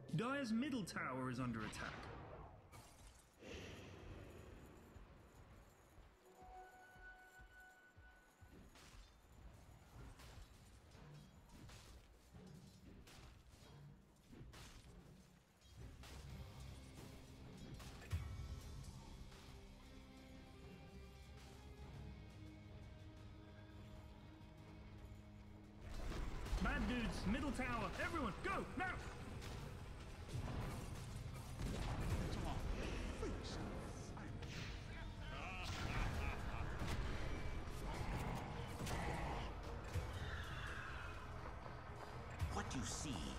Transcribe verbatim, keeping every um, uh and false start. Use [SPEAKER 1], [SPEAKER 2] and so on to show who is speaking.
[SPEAKER 1] Dire's middle tower is under attack. Bad dudes, middle tower, everyone, go, now!
[SPEAKER 2] What you see